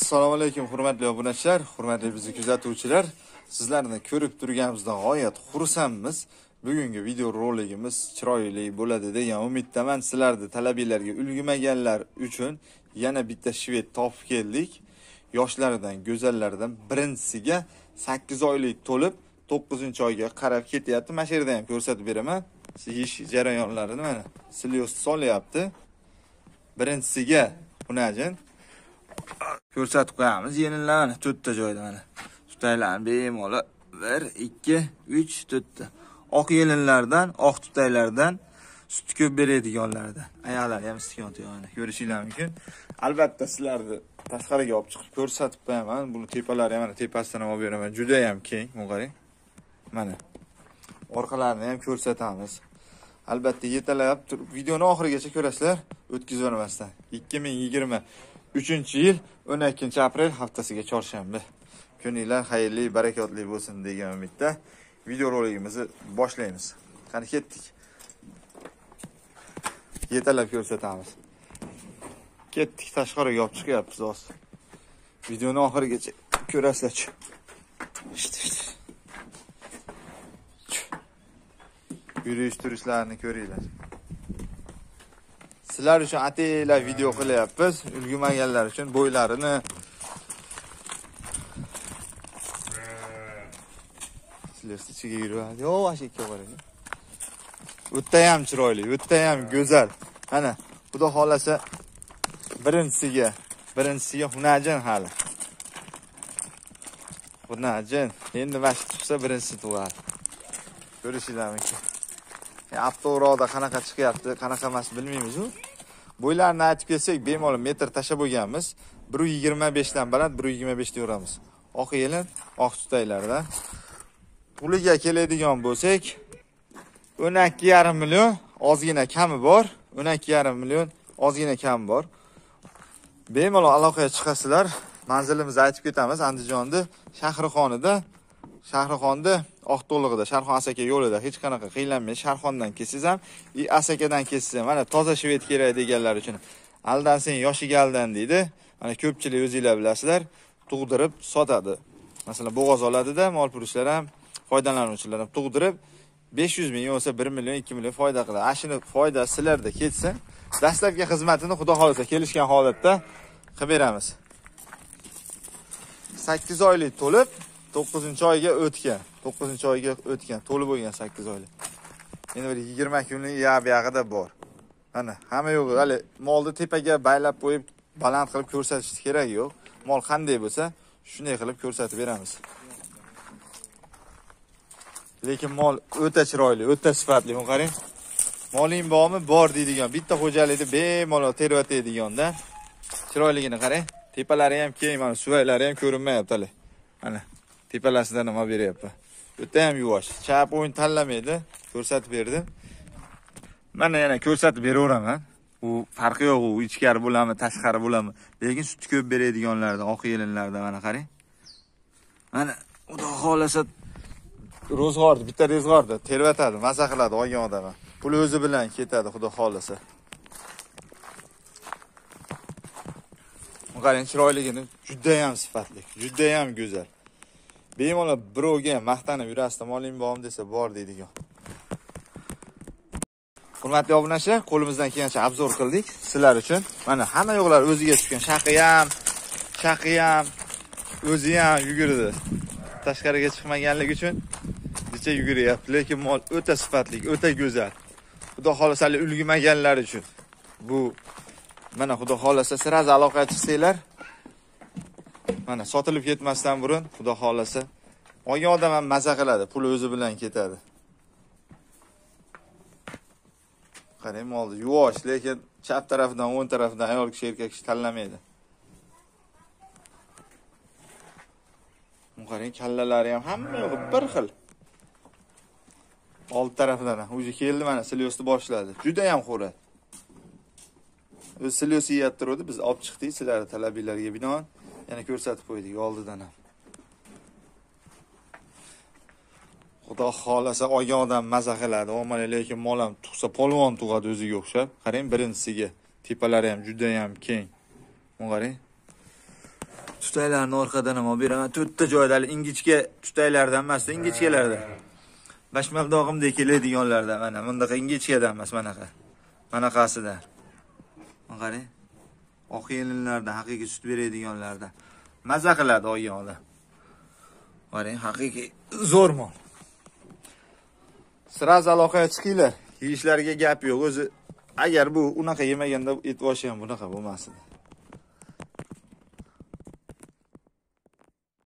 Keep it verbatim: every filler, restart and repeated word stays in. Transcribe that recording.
Assalomu alaykum hurmatli obunachilar, hurmatli bizni kuzatuvchilar. Sizlarni ko'rib turganimizdan g'oyat xursandmiz. Bugungi video roligimiz chiroyli bo'ladi degan umiddaman. Sizlarni talabiylarga ulgurmaganlar uchun yana bitta shved topib keldik. Yoshlardan, go'zallardan birinchisiga sakkiz oylik to'lib to'qqizinchi oyga qarab ketyapti. Mana shu yerda ham ko'rsatib beraman. Ish jarayonlarini mana silyoz solyapti. Birinchisiga bunajin ko'rsatib qo'yamiz. Yelinlarni to'rtta joyda mana. Tutaylarni bemalol bir, ikki, uch, to'rtta. Oq yelinlardan, oq tutaylardan sut ko'p beradiganlardan. Ayoqlar ham istiqomat yo'g'ini ko'rishingiz mumkin. Albatta sizlarni tashqariga olib chiqib ko'rsatib qo'yaman. Buni tepalari ham mana tepasidan olib beraman. Juda ham keng, qarang. Mana. Orqalarini ham ko'rsatamiz. Albatta yetalab turib videoni oxirigacha ko'rasizlar, o'tkazib yubormasdan. ikki ming yigirma uchinchi yil o'n ikkinchi aprel haftasiga chorshanba. Kuninglar xayrli, barakotli bo'lsin degan umidda video roligimizni boshlaymiz. Qani ketdik. Yetalab ko'rsatamiz. Ketdik, tashqariga olib chiqyapmiz hozir. Videoni oxirigacha ko'rasizlar. Yurish turishlarni ko'ringlar. Sizlar uchun ataylar video qilyapmiz. Ulgurmaganlar uchun bo'ylarini sizlar ichiga yuradi. Yo, ashakka qarang. O'tda ham chiroyli, o'tda ham go'zal. Mana, xudo xolasa birinchisiga, birinchisiga hunajin hali. Hunajin. Endi mashq chiqsa birinchisi tug'adi. Ko'rishingiz mumkin. Avtourada qanaqa chiqyapti, qanaqa emas bilmaymiz-ku. Bo'ylarni aytib kelsak, bemalol metr tashab bo'lganmiz. bir yigirma besh dan baland bir yigirma besh da uramiz. Oq yelin, oq tutaylardan. Puliga keladigan bo'lsak, o'n ikki yarim million ozgina kami bor. o'n ikki yarim million ozgina kami bor. Bemalol aloqaga chiqasizlar. Manzilimizni aytib ketamiz. Andijonda, Shahrixonida, Shahrixonda Oqto'lig'ida, Sharxon Asaka yo'lida hech qanaqa qiynalmay Sharxondan kelsangiz ham, i Asakadan kelsangiz ham, mana toza shved kerak deganlar uchun aldansang yoshiga aldan deydi. Mana ko'pchilik o'zingizlar bilasizlar, tug'dirib sotadi. Masalan, bo'g'oz oladida, molpurishlar ham, foydalanuvchilar ham tug'dirib besh yuz ming yo'lsa bir million, ikki million foyda qiladi. Ashuni foyda sizlarda ketsin. Dastlabki xizmatini xudo xolasa kelishgan holatda qilib beramiz. sakkiz oylik to'lib to'qqizinchi oyga o'tgan. to'qqizinchi oyga o'tgan, to'lib bo'lgan sakkiz oylik. Endi bir yigirma kunlik yab-yag'ida bor. Mana, hamma yo'q, hali molni tepaga baylab qo'yib, baland qilib ko'rsatish kerak yo'q. Mol qanday bo'lsa, shunday qilib ko'rsatib beramiz. Lekin mol o'ta chiroyli, o'ta sifatli. Buni qarang. Moling bormi? Bor deydigan, bitta xo'jalikda bemalol tervatadigan-da. Chiroyligini qarang. Tepalari ham keng, mana suvaylari ham ko'rinmayapti hali. Mana tepalasidan nima beryapti. O'ta ham yuvosh. Chap o'yin tanlamaydi. Ko'rsatib berdim. Mana yana ko'rsatib beraveraman. U farqi yo'q, u ichkari bo'ladimi, tashqari bo'ladimi. Lekin sut ko'p beradiganlarda, oq yelinlarda mana qarang. Mana xudo xolasa ro'zg'orda, bitta ro'zg'orda tervatadi, maza qiladi olgan odam. Pul o'zi bilan ketadi, xudo xolasa. Qarang, chiroyligini juda ham sifatli, juda ham go'zal. Bemalol birovga maqtanib yurasizda, moling bormi desa, bor deydigan. Hurmatli obunachilar, qo'limizdan kelgancha obzor qildik sizlar uchun. Mana hamma yo'qlar o'ziga tushgan. Shaqi ham, shaqi ham, o'zi ham yugurdi. Tashqariga chiqmaganligi uchun necha yuguryapti, lekin mol o'ta sifatli, o'ta go'zal. Xudo xolasa ulgurmaganlar uchun bu mana xudo xolasa siraz aloqaga chiqsanglar, mana sotilib ketmasdan burun xudo xolasa olgan odam ham maza qiladi, pul o'zi bilan ketadi. Qarang, molni yuvosh, lekin chap tarafidan, o'ng tarafidan ayol kishi, erkak kishi tanlamaydi. Qarang, kallalari ham hamma yo'q bir xil. Old tarafidan o'zi keldi, mana silyosni boshladi. Juda ham xo'ra. O'z silyosi yeyib turdi, biz olib chiqdik sizlar talabiylarga binoan. Yana ko'rsatib qo'ydik oldidan ham. Xudo xolasa olgan odam maza qiladi. Omma lekin mol ham tug'sa polvon tug'adi o'ziga o'xshab. Qarang, birinchisiga tepalari ham juda ham keng. Mana qarang. tutaylarni orqadan ham olib beraman. To'rtta joydali ingichka tutaylardan emas, ingichkalarda. Bashmaldog'imdek keladiganlardan mana bundaqa ingichkadan emas, manaqa. Manaqasida. Mana qarang. Oq yelinlardan, haqiqiy sut beradiganlardan. Maza qiladi olganlar. Qarang, haqiqiy zo'r mol. Siraz aloqaga chiqinglar. Yeyishlariga gap yo'q. O'zi agar bu unaqa yemaganda etvoshi ham bunaqa bo'lmasdi.